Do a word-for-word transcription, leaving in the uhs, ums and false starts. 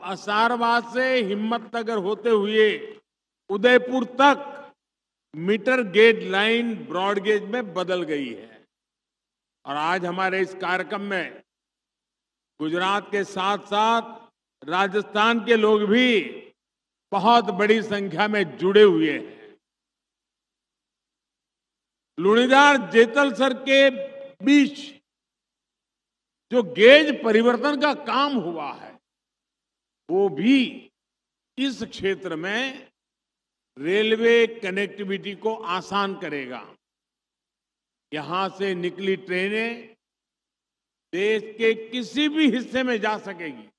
असारवाद से हिम्मतनगर होते हुए उदयपुर तक metre gauge line broad gauge में बदल गई है। और आज हमारे इस कार्यक्रम में गुजरात के साथ साथ राजस्थान के लोग भी बहुत बड़ी संख्या में जुड़े हुए हैं। लुणीदार जेतलसर के बीच जो गेज परिवर्तन का काम हुआ है वो भी इस क्षेत्र में रेलवे कनेक्टिविटी को आसान करेगा। यहां से निकली ट्रेनें देश के किसी भी हिस्से में जा सकेगी।